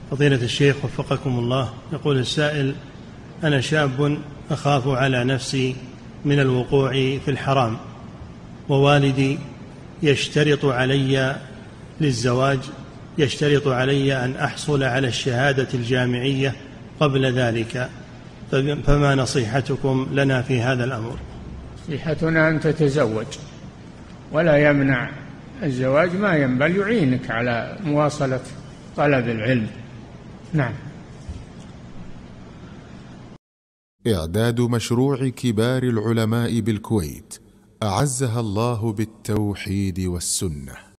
فضيلة الشيخ وفقكم الله، يقول السائل: أنا شاب أخاف على نفسي من الوقوع في الحرام، ووالدي يشترط علي للزواج، يشترط علي أن أحصل على الشهادة الجامعية قبل ذلك، فما نصيحتكم لنا في هذا الأمر؟ نصيحتنا أن تتزوج، ولا يمنع الزواج ما ينبغي، يعينك على مواصلة طلب العلم. نعم. إعداد مشروع كبار العلماء بالكويت أعزها الله بالتوحيد والسنة.